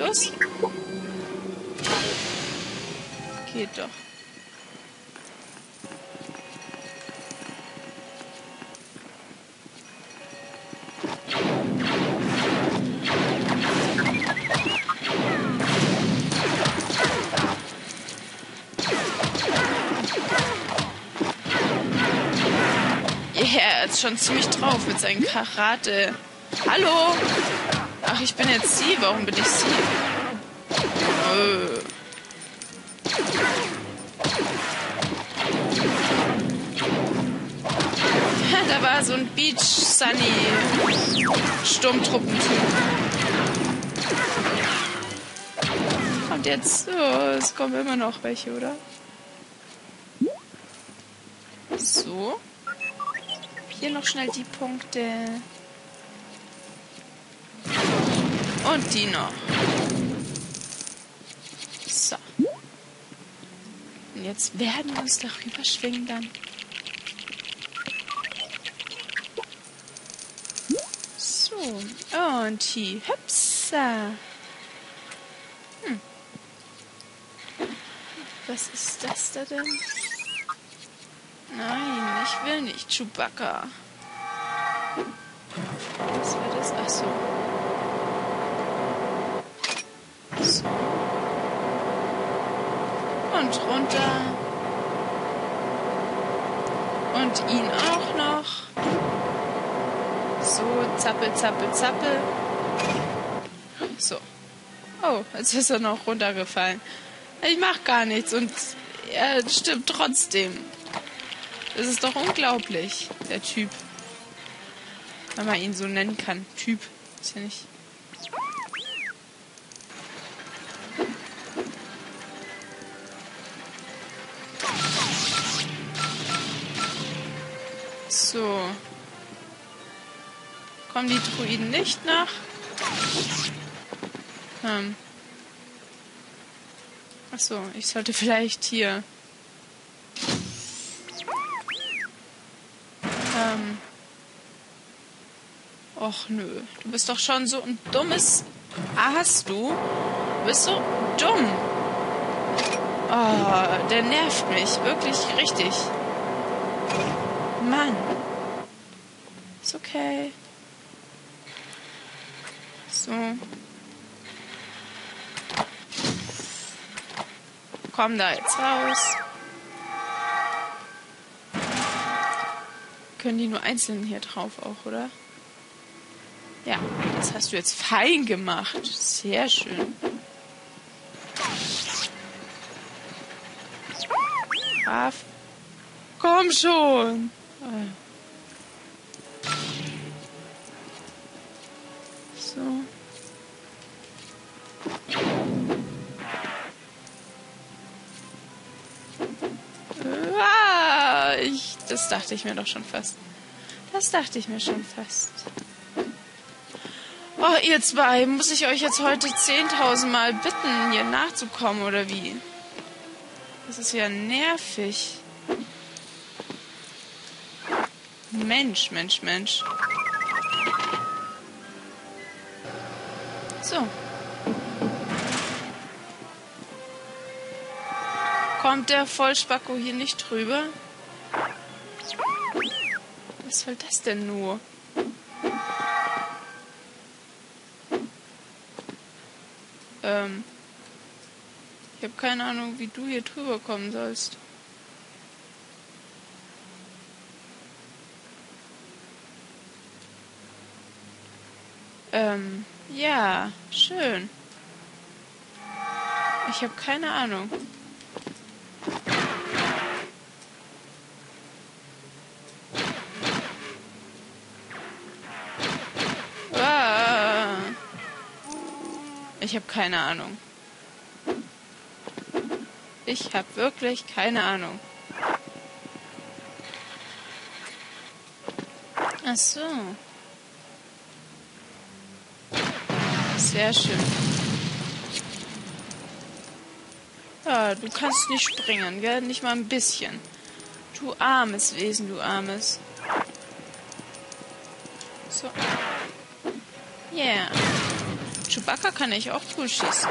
Los. Geht doch. Er ist schon ziemlich drauf mit seinem Karate. Hallo? Ach, ich bin jetzt sie. Warum bin ich sie? Da war so ein Beach Sunny Sturmtruppentyp. Und jetzt, es kommen immer noch welche, oder? So. Hier noch schnell die Punkte. Und die noch. So. Und jetzt werden wir uns darüber schwingen dann. So. Und hier. Hüpsa. Was ist das da denn? Nein, ich will nicht Chewbacca. Was war das? Ach so. So. Und runter. Und ihn auch noch. So, zappel, zappel, zappel. So. Oh, jetzt ist er noch runtergefallen. Ich mach gar nichts und er stirbt trotzdem. Das ist doch unglaublich, der Typ. Wenn man ihn so nennen kann. Typ. Ist ja nicht. So. Kommen die Druiden nicht nach? Achso, ich sollte vielleicht hier. Och nö, du bist doch schon so ein dummes Aas, du. Du bist so dumm. Oh, der nervt mich. Wirklich richtig. Mann. Ist okay. So. Komm da jetzt raus. Können die nur einzeln hier drauf auch, oder? Ja, das hast du jetzt fein gemacht. Sehr schön. Brav. Komm schon. So. Das dachte ich mir doch schon fast. Das dachte ich mir schon fast. Oh, ihr zwei, muss ich euch jetzt heute 10.000 Mal bitten, hier nachzukommen, oder wie? Das ist ja nervig. Mensch, Mensch, Mensch. So. Kommt der Vollspacko hier nicht drüber? Was soll das denn nur? Ich habe keine Ahnung, wie du hier drüber kommen sollst. Ja, schön. Ich habe keine Ahnung. Ich habe keine Ahnung. Ich habe wirklich keine Ahnung. Ach so. Sehr schön. Ja, du kannst nicht springen, gell? Nicht mal ein bisschen. Du armes Wesen, du armes. So. Yeah. Chewbacca kann ich auch cool schießen.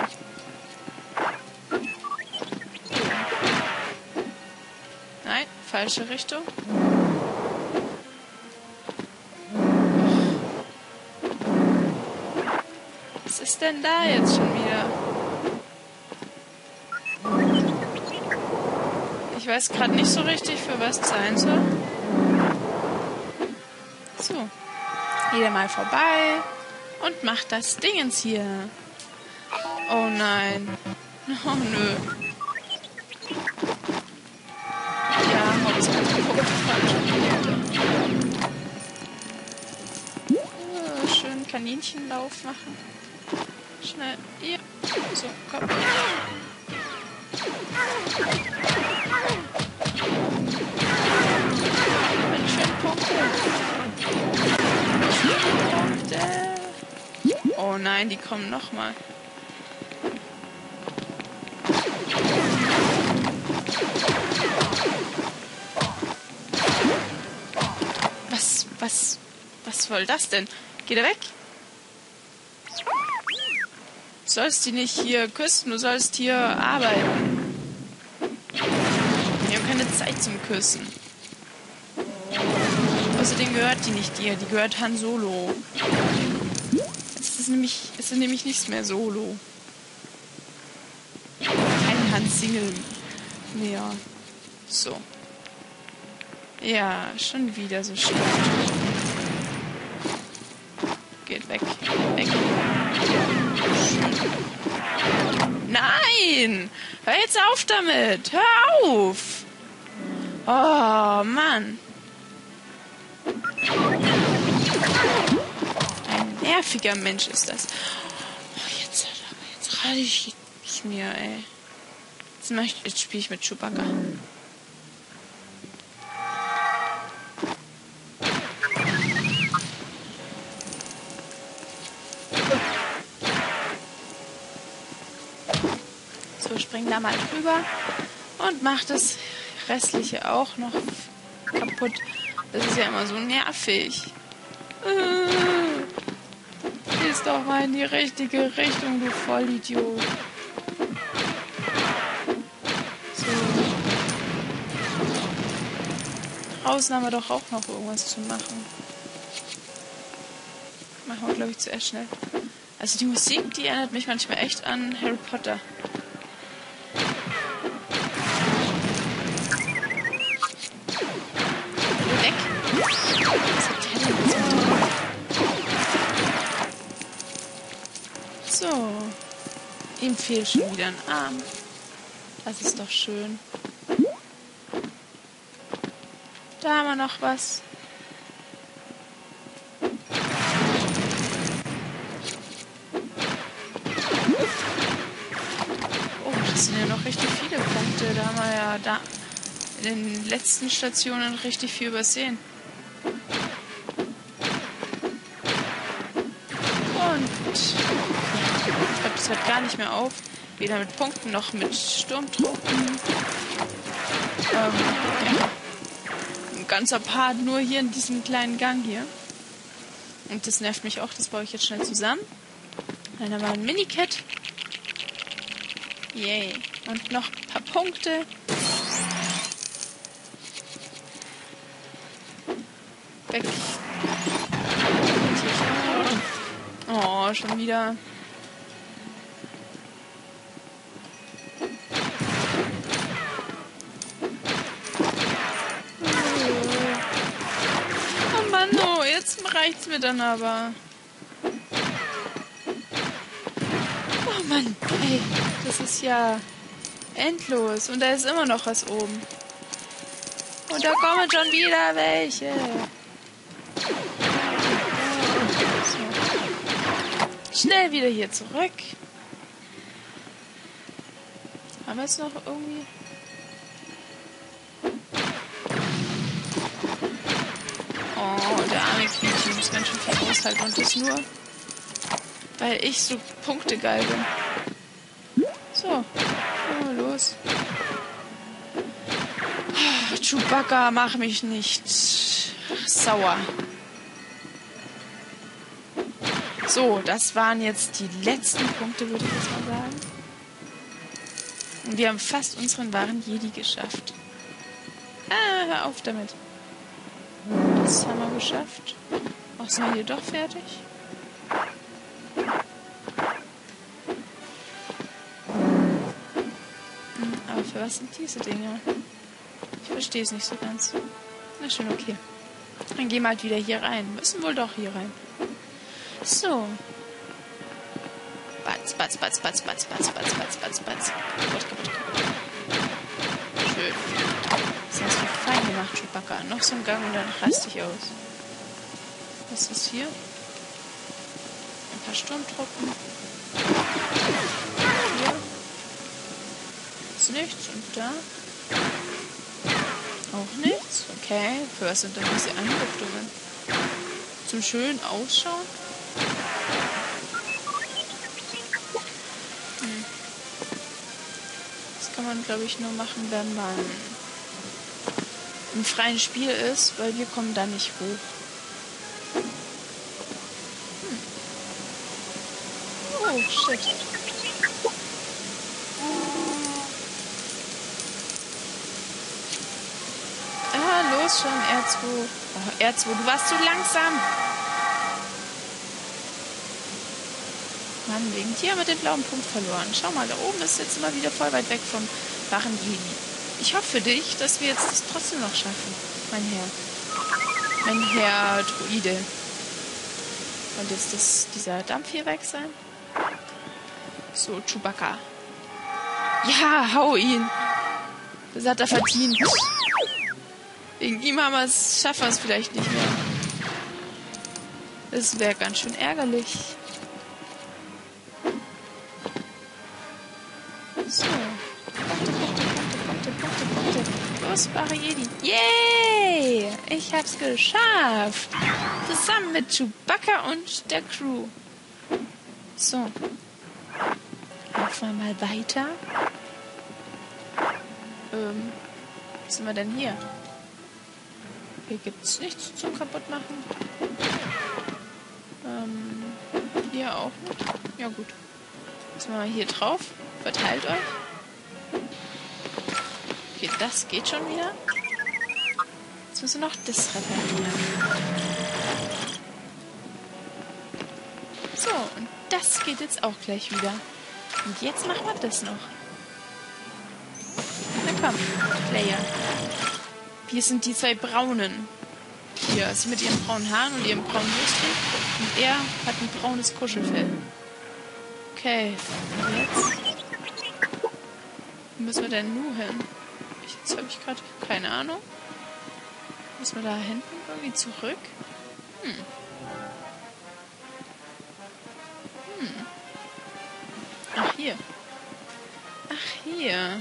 Nein, falsche Richtung. Was ist denn da jetzt schon wieder? Ich weiß gerade nicht so richtig, für was es sein soll. So. Wieder mal vorbei und macht das Dingens hier. Oh nein. Oh nö. Ja, Hauptsache schön Kaninchenlauf machen. Schnell. Hier. So, komm. Meine schönen Punkte. Oh nein, die kommen nochmal. Was soll das denn? Geht er weg? Du sollst die nicht hier küssen, du sollst hier arbeiten. Wir haben keine Zeit zum Küssen. Außerdem gehört die nicht dir, die gehört Han Solo. Es ist nämlich nichts mehr Solo. Kein Han Single mehr. So. Ja, schon wieder so schlimm. Geht weg. Weg. Nein! Hör jetzt auf damit! Hör auf! Oh, Mann. Ein nerviger Mensch ist das. Oh, jetzt reiche ich es mir, ey. Jetzt spiele ich mit Chewbacca. So, spring da mal drüber und mach das Restliche auch noch kaputt. Das ist ja immer so nervig. Gehst doch mal in die richtige Richtung, du Vollidiot. So. Draußen haben wir doch auch noch irgendwas zu machen. Machen wir, glaube ich, zuerst schnell. Also die Musik, die erinnert mich manchmal echt an Harry Potter. Weg. Was hat der denn jetzt getan? So. Ihm fehlt schon wieder ein Arm. Das ist doch schön. Da haben wir noch was. Oh, das sind ja noch richtig viele Punkte. Da haben wir ja in den letzten Stationen richtig viel übersehen. Und ich glaube, das hört gar nicht mehr auf. Weder mit Punkten noch mit Sturmtruppen. Ja. Ein ganzer Part nur hier in diesem kleinen Gang hier. Und das nervt mich auch. Das baue ich jetzt schnell zusammen. Dann haben wir ein Minikit. Yay. Und noch ein paar Punkte. Weg. Oh, schon wieder. Oh Mann, oh, jetzt reicht's mir dann aber. Oh Mann, ey, das ist ja endlos. Und da ist immer noch was oben. Und da kommen schon wieder welche. Schnell wieder hier zurück. Haben wir jetzt noch irgendwie... Oh, der arme Quietsch muss ganz schön viel aushalten. Und das nur, weil ich so punktegeil bin. So, los. Oh, Chewbacca, mach mich nicht sauer. So, das waren jetzt die letzten Punkte, würde ich jetzt mal sagen. Und wir haben fast unseren wahren Jedi geschafft. Ah, hör auf damit. Das haben wir geschafft. Ach, sind wir hier doch fertig? Aber für was sind diese Dinger? Ich verstehe es nicht so ganz. Na schön, okay. Dann gehen wir halt wieder hier rein. Müssen wohl doch hier rein. So. Batz, batz, batz, batz, batz, batz, batz, batz, batz, batz. Kaputt, kaputt, kaputt. Schön. Das hast du fein gemacht, Chewbacca. Noch so ein Gang und dann raste ich aus. Was ist hier? Ein paar Sturmtruppen. Hier. Ist nichts. Und da? Auch nichts. Okay. Für was sind denn diese Einrichtungen? Zum schönen Ausschauen? Das kann man, glaube ich, nur machen, wenn man im freien Spiel ist, weil wir kommen da nicht hoch. Oh, shit. Ah, los schon, R2. Oh, R2, du warst zu langsam. Mann, wegen dir haben wir den blauen Punkt verloren. Schau mal, da oben ist jetzt immer wieder voll weit weg vom wahren Jedi. Ich hoffe für dich, dass wir jetzt das trotzdem noch schaffen, mein Herr. Mein Herr Druide. Soll jetzt dieser Dampf hier weg sein? So, Chewbacca. Ja, hau ihn. Das hat er verdient. Wegen ihm schaffen wir es vielleicht nicht mehr. Das wäre ganz schön ärgerlich. So. Punkte. Los, wahre Jedi. Yay! Ich hab's geschafft. Zusammen mit Chewbacca und der Crew. So. Laufen wir mal weiter. Was sind wir denn hier? Hier gibt's nichts zum Kaputtmachen. Hier auch nicht. Ja gut. Jetzt machen wir hier drauf. Verteilt euch. Okay, das geht schon wieder. Jetzt müssen wir noch das reparieren. So, und das geht jetzt auch gleich wieder. Und jetzt machen wir das noch. Na komm, Player. Hier sind die zwei Braunen. Hier, sie mit ihren braunen Haaren und ihrem braunen Höschen. Und er hat ein braunes Kuschelfell. Okay, und jetzt? Wo müssen wir denn nun hin? Jetzt habe ich gerade keine Ahnung. Müssen wir da hinten irgendwie zurück? Ach, hier. Ach, hier.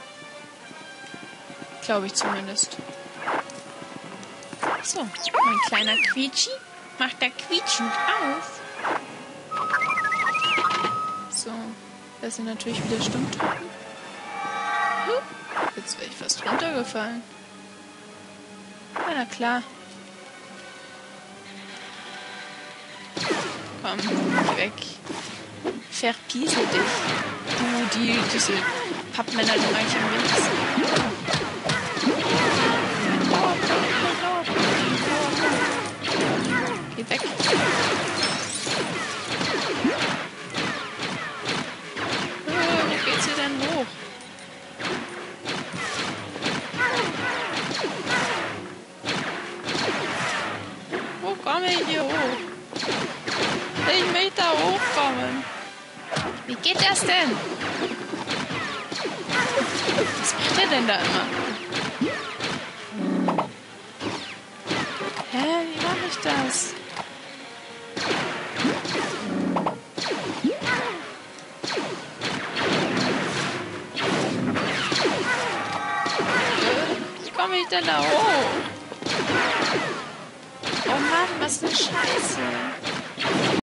Glaube ich zumindest. So, mein kleiner Quietschi. Macht der quietschend auf. So, das sind natürlich wieder Sturmtruppen. Jetzt wäre ich fast runtergefallen. Ja, na klar. Komm, geh weg. Verpiesel dich. Du, diese Pappmänner, die mag ich am wenigsten. Geh weg. Wo geht's hier denn hoch? Wo komme ich hier hoch? Ich möchte da hochkommen. Wie geht das denn? Was macht er denn da immer? Hä, wie mache ich das? Wie komme ich denn da hoch? Oh Mann, was eine Scheiße.